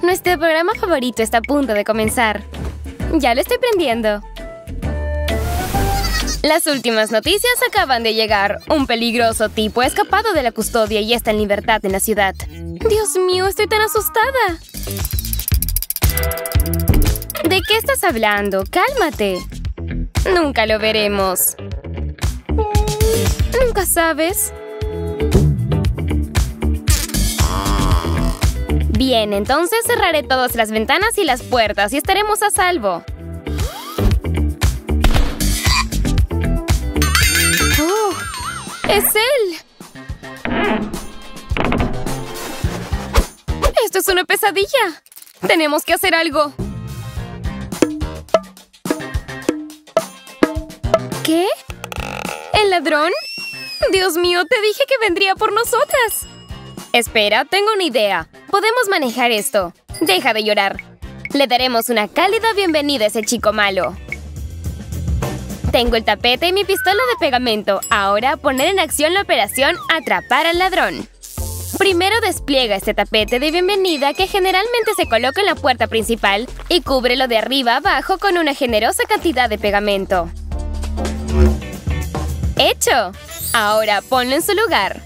Nuestro programa favorito está a punto de comenzar. Ya lo estoy prendiendo. Las últimas noticias acaban de llegar. Un peligroso tipo ha escapado de la custodia y está en libertad en la ciudad. Dios mío, estoy tan asustada. ¿De qué estás hablando? Cálmate. Nunca lo veremos. Nunca sabes. Bien, entonces cerraré todas las ventanas y las puertas y estaremos a salvo. ¡Oh! ¡Es él! ¡Esto es una pesadilla! ¡Tenemos que hacer algo! ¿Qué? ¿El ladrón? Dios mío, te dije que vendría por nosotras. Espera, tengo una idea. Podemos manejar esto. Deja de llorar. Le daremos una cálida bienvenida a ese chico malo. Tengo el tapete y mi pistola de pegamento. Ahora poner en acción la operación Atrapar al ladrón. Primero despliega este tapete de bienvenida que generalmente se coloca en la puerta principal y cúbrelo de arriba a abajo con una generosa cantidad de pegamento. ¡Hecho! Ahora ponlo en su lugar.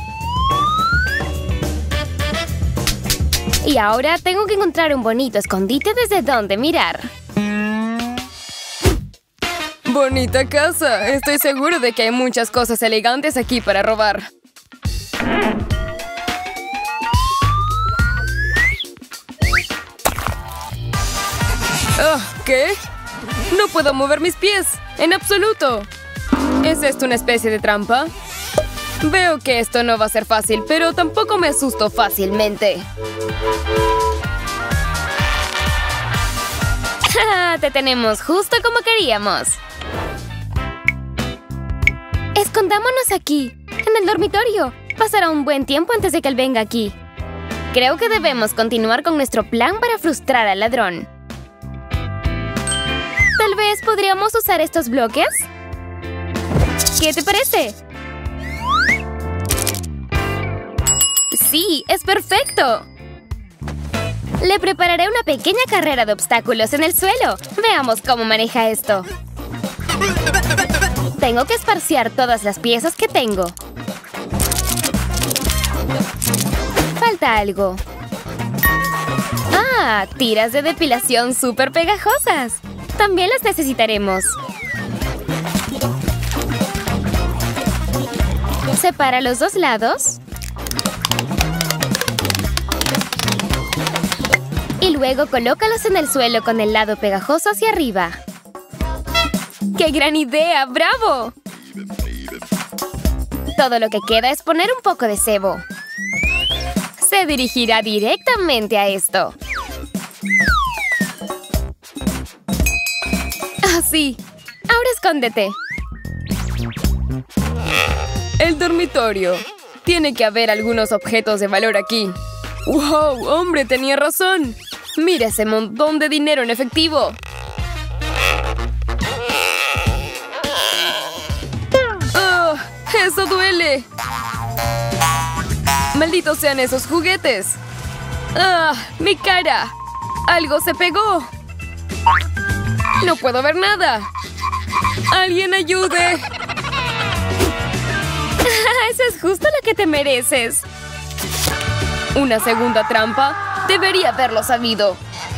Y ahora tengo que encontrar un bonito escondite desde donde mirar. Bonita casa. Estoy seguro de que hay muchas cosas elegantes aquí para robar. ¿Qué? No puedo mover mis pies. En absoluto. ¿Es esto una especie de trampa? Veo que esto no va a ser fácil, pero tampoco me asusto fácilmente. Te tenemos justo como queríamos. Escondámonos aquí, en el dormitorio. Pasará un buen tiempo antes de que él venga aquí. Creo que debemos continuar con nuestro plan para frustrar al ladrón. Tal vez podríamos usar estos bloques. ¿Qué te parece? ¡Sí! ¡Es perfecto! Le prepararé una pequeña carrera de obstáculos en el suelo. Veamos cómo maneja esto. Tengo que esparciar todas las piezas que tengo. Falta algo. ¡Ah! Tiras de depilación súper pegajosas. También las necesitaremos. Separa los dos lados. Y luego colócalos en el suelo con el lado pegajoso hacia arriba. ¡Qué gran idea! ¡Bravo! Todo lo que queda es poner un poco de cebo. Se dirigirá directamente a esto. ¡Ah, sí! Ahora escóndete. El dormitorio. Tiene que haber algunos objetos de valor aquí. ¡Wow! ¡Hombre, tenía razón! ¡Mira ese montón de dinero en efectivo! ¡Oh! ¡Eso duele! ¡Malditos sean esos juguetes! ¡Ah! ¡Mi cara! ¡Algo se pegó! ¡No puedo ver nada! ¡Alguien ayude! ¡Eso es justo lo que te mereces! ¿Una segunda trampa? Debería haberlo sabido.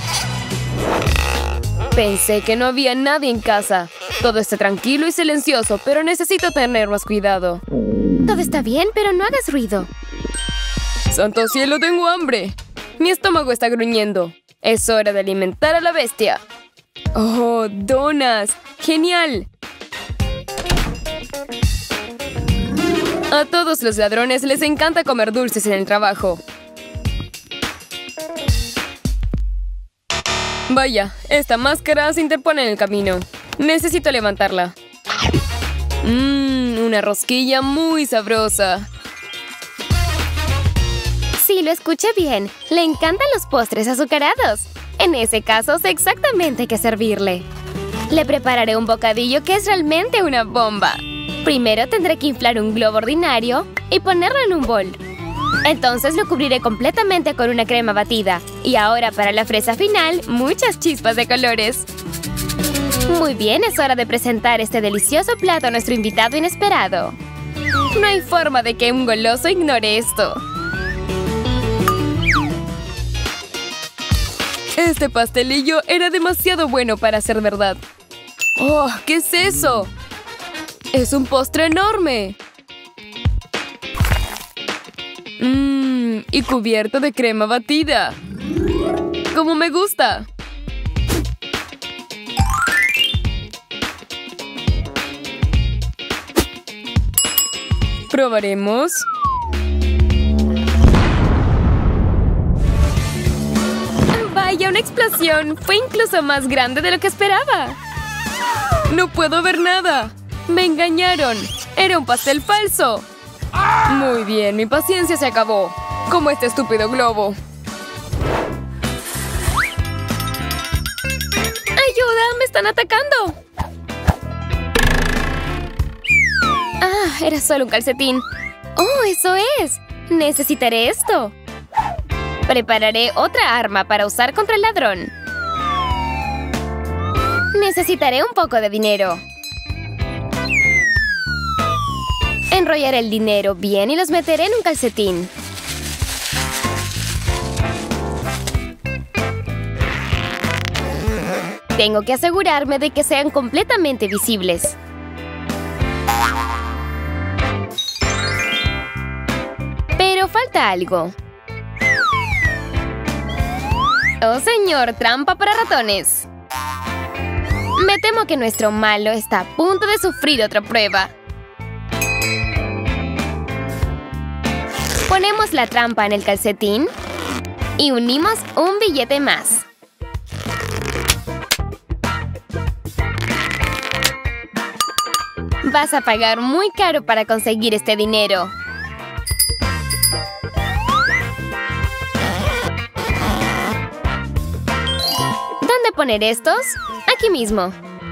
Pensé que no había nadie en casa. Todo está tranquilo y silencioso, pero necesito tener más cuidado. Todo está bien, pero no hagas ruido. ¡Santo cielo, tengo hambre! Mi estómago está gruñendo. Es hora de alimentar a la bestia. ¡Oh, donas! ¡Genial! A todos los ladrones les encanta comer dulces en el trabajo. Vaya, esta máscara se interpone en el camino. Necesito levantarla. Una rosquilla muy sabrosa. Sí, lo escuché bien. Le encantan los postres azucarados. En ese caso, sé exactamente qué servirle. Le prepararé un bocadillo que es realmente una bomba. Primero tendré que inflar un globo ordinario y ponerlo en un bol. Entonces lo cubriré completamente con una crema batida. Y ahora para la fresa final, muchas chispas de colores. Muy bien, es hora de presentar este delicioso plato a nuestro invitado inesperado. No hay forma de que un goloso ignore esto. Este pastelillo era demasiado bueno para ser verdad. ¡Oh! ¿Qué es eso? ¡Es un postre enorme! Y cubierto de crema batida. ¡Como me gusta! Probaremos. ¡Vaya, una explosión! Fue incluso más grande de lo que esperaba. ¡No puedo ver nada! ¡Me engañaron! ¡Era un pastel falso! Muy bien, mi paciencia se acabó. Como este estúpido globo. ¡Ayuda! ¡Me están atacando! Ah, era solo un calcetín. ¡Oh, eso es! Necesitaré esto. Prepararé otra arma para usar contra el ladrón. Necesitaré un poco de dinero. Enrollaré el dinero bien y los meteré en un calcetín. Tengo que asegurarme de que sean completamente visibles. Pero falta algo. ¡Oh, señor! ¡Trampa para ratones! Me temo que nuestro malo está a punto de sufrir otra prueba. Ponemos la trampa en el calcetín y unimos un billete más. Vas a pagar muy caro para conseguir este dinero. ¿Dónde poner estos? Aquí mismo.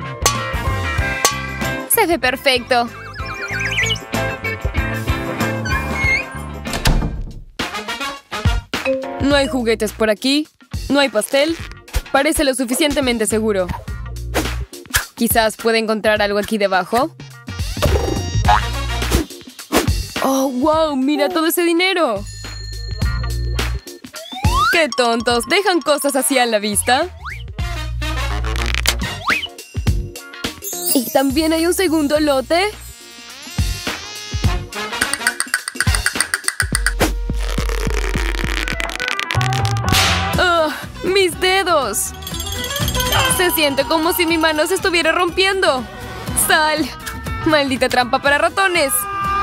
Se ve perfecto. No hay juguetes por aquí. No hay pastel. Parece lo suficientemente seguro. Quizás pueda encontrar algo aquí debajo. ¡Oh, wow! ¡Mira todo ese dinero! ¡Qué tontos! ¿Dejan cosas así a la vista? ¿Y también hay un segundo lote? ¡Oh! ¡Mis dedos! Se siente como si mi mano se estuviera rompiendo. ¡Sal! ¡Maldita trampa para ratones!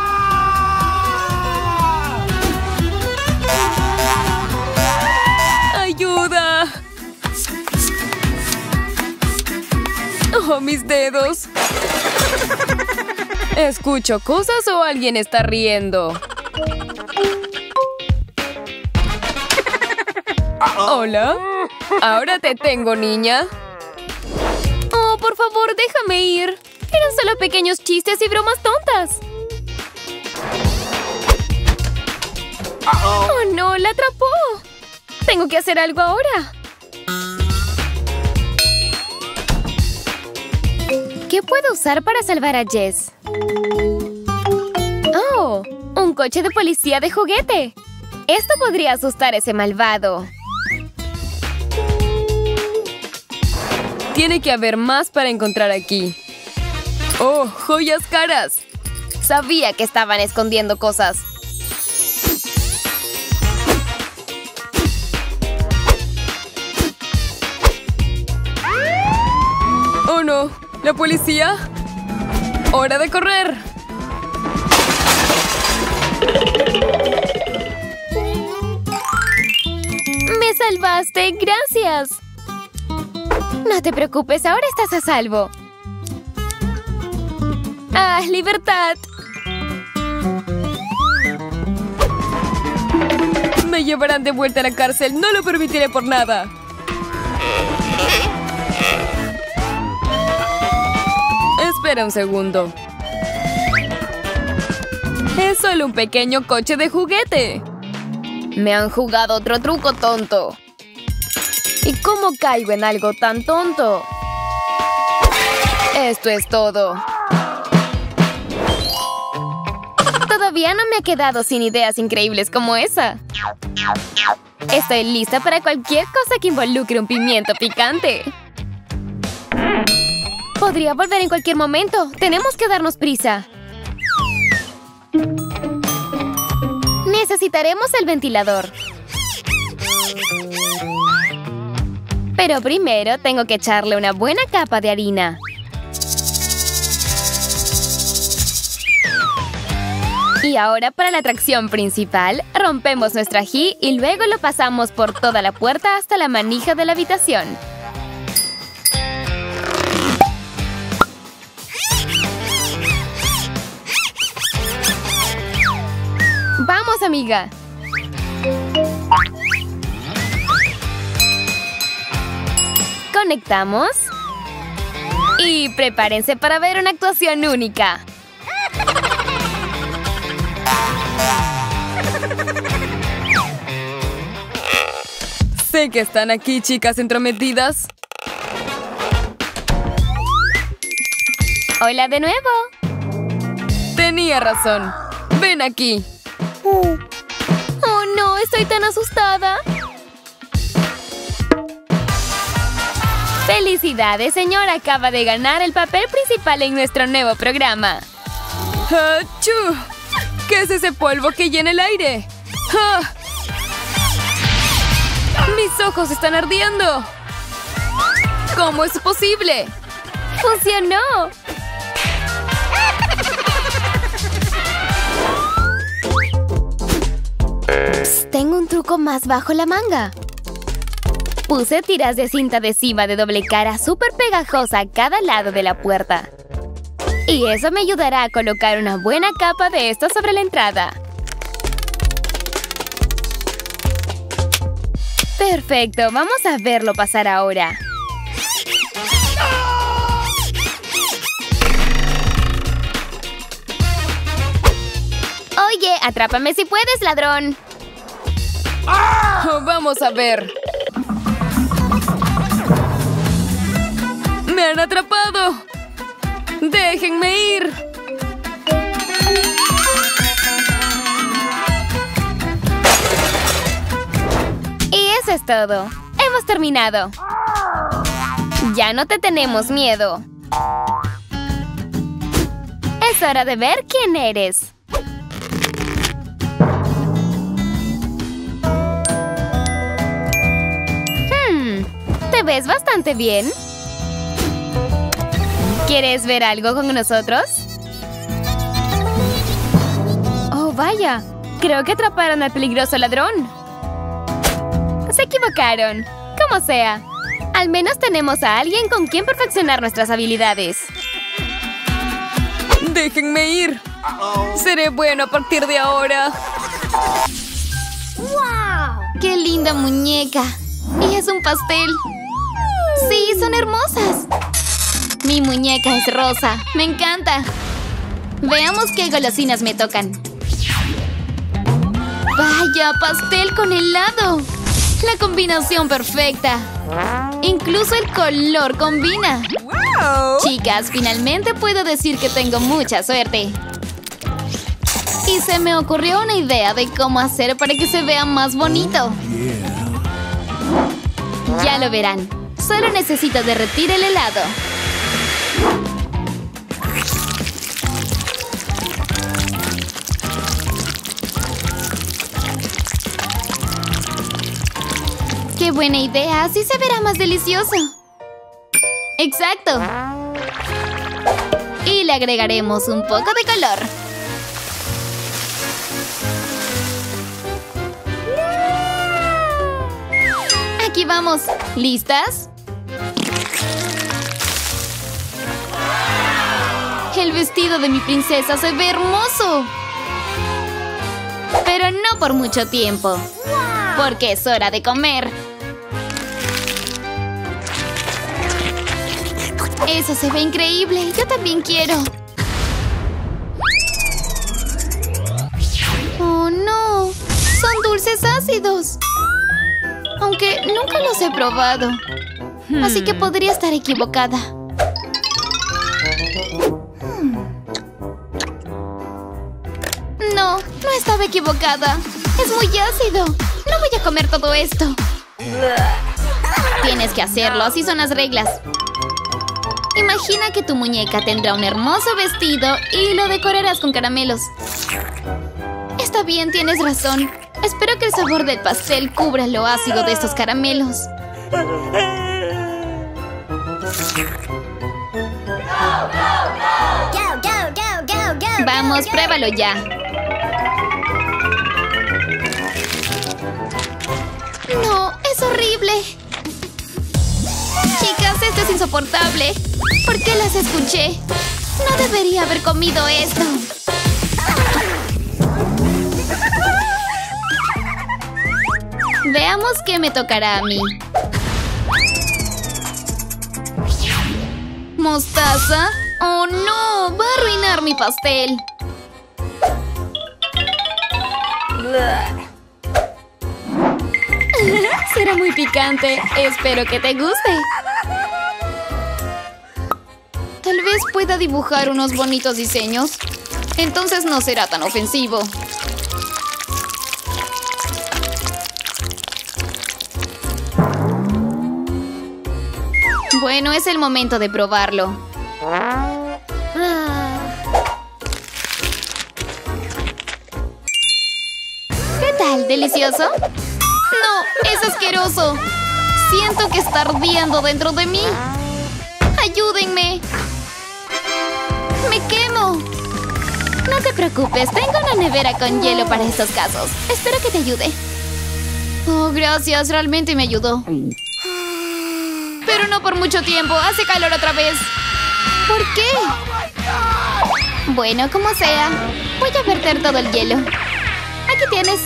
¡Ayuda! ¡Oh, mis dedos! ¿Escucho cosas o alguien está riendo? ¿Hola? Ahora te tengo, niña. Oh, por favor, déjame ir. Eran solo pequeños chistes y bromas tontas. Oh, no, la atrapó. Tengo que hacer algo ahora. ¿Qué puedo usar para salvar a Jess? ¡Oh! ¡Un coche de policía de juguete! Esto podría asustar a ese malvado. Tiene que haber más para encontrar aquí. ¡Oh! ¡Joyas caras! Sabía que estaban escondiendo cosas. ¡Oh, no! ¿La policía? ¡Hora de correr! ¡Me salvaste! ¡Gracias! No te preocupes, ahora estás a salvo. ¡Ah, libertad! Me llevarán de vuelta a la cárcel. No lo permitiré por nada. Espera un segundo. Es solo un pequeño coche de juguete. Me han jugado otro truco tonto. ¿Y cómo caigo en algo tan tonto? Esto es todo. Todavía no me he quedado sin ideas increíbles como esa. Estoy lista para cualquier cosa que involucre un pimiento picante. Podría volver en cualquier momento. Tenemos que darnos prisa. Necesitaremos el ventilador. Pero primero tengo que echarle una buena capa de harina. Y ahora para la atracción principal, rompemos nuestro ají y luego lo pasamos por toda la puerta hasta la manija de la habitación. ¡Vamos, amiga! Conectamos. Y prepárense para ver una actuación única. Sé que están aquí, chicas entrometidas. Hola de nuevo. Tenía razón. Ven aquí. Oh, no, estoy tan asustada. ¡Felicidades, señora! Acaba de ganar el papel principal en nuestro nuevo programa. ¡Achú! ¿Qué es ese polvo que llena el aire? ¡Ah! ¡Mis ojos están ardiendo! ¿Cómo es posible? ¡Funcionó! Psst, tengo un truco más bajo la manga. Puse tiras de cinta adhesiva de doble cara súper pegajosa a cada lado de la puerta. Y eso me ayudará a colocar una buena capa de esto sobre la entrada. Perfecto, vamos a verlo pasar ahora. Oye, atrápame si puedes, ladrón. Oh, vamos a ver. ¡Me han atrapado! ¡Déjenme ir! Y eso es todo. Hemos terminado. Ya no te tenemos miedo. Es hora de ver quién eres. Te ves bastante bien. ¿Quieres ver algo con nosotros? Oh, vaya. Creo que atraparon al peligroso ladrón. Se equivocaron. Como sea. Al menos tenemos a alguien con quien perfeccionar nuestras habilidades. ¡Déjenme ir! Seré bueno a partir de ahora. ¡Wow! ¡Qué linda muñeca! Y es un pastel. ¡Sí, son hermosas! Mi muñeca es rosa. ¡Me encanta! Veamos qué golosinas me tocan. ¡Vaya! ¡Pastel con helado! ¡La combinación perfecta! Incluso el color combina. ¡Wow! Chicas, finalmente puedo decir que tengo mucha suerte. Y se me ocurrió una idea de cómo hacer para que se vea más bonito. Ya lo verán. Solo necesito derretir el helado. ¡Qué buena idea! Así se verá más delicioso. ¡Exacto! Y le agregaremos un poco de color. Aquí vamos. ¿Listas? El vestido de mi princesa se ve hermoso. Pero no por mucho tiempo. Porque es hora de comer. Eso se ve increíble. Yo también quiero. Oh, no. Son dulces ácidos. Aunque nunca los he probado. Así que podría estar equivocada. No, no estaba equivocada. Es muy ácido. No voy a comer todo esto. Tienes que hacerlo, así son las reglas. Imagina que tu muñeca tendrá un hermoso vestido y lo decorarás con caramelos. Está bien, tienes razón. Espero que el sabor del pastel cubra lo ácido de estos caramelos. Vamos, pruébalo ya. No, es horrible. Chicas, esto es insoportable. ¿Por qué las escuché? No debería haber comido esto. Veamos qué me tocará a mí. ¿Mostaza? ¡Oh, no! ¡Va a arruinar mi pastel! Será muy picante. Espero que te guste. Tal vez pueda dibujar unos bonitos diseños. Entonces no será tan ofensivo. Bueno, es el momento de probarlo. ¿Qué tal? ¿Delicioso? ¡No! ¡Es asqueroso! Siento que está ardiendo dentro de mí. ¡Ayúdenme! ¡Me quemo! No te preocupes, tengo una nevera con hielo para estos casos. Espero que te ayude. Oh, gracias, realmente me ayudó. Pero no por mucho tiempo, hace calor otra vez. ¿Por qué? Bueno, como sea, voy a verter todo el hielo. Aquí tienes.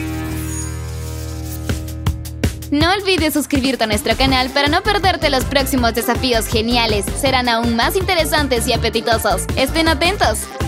No olvides suscribirte a nuestro canal para no perderte los próximos desafíos geniales. Serán aún más interesantes y apetitosos. ¡Estén atentos!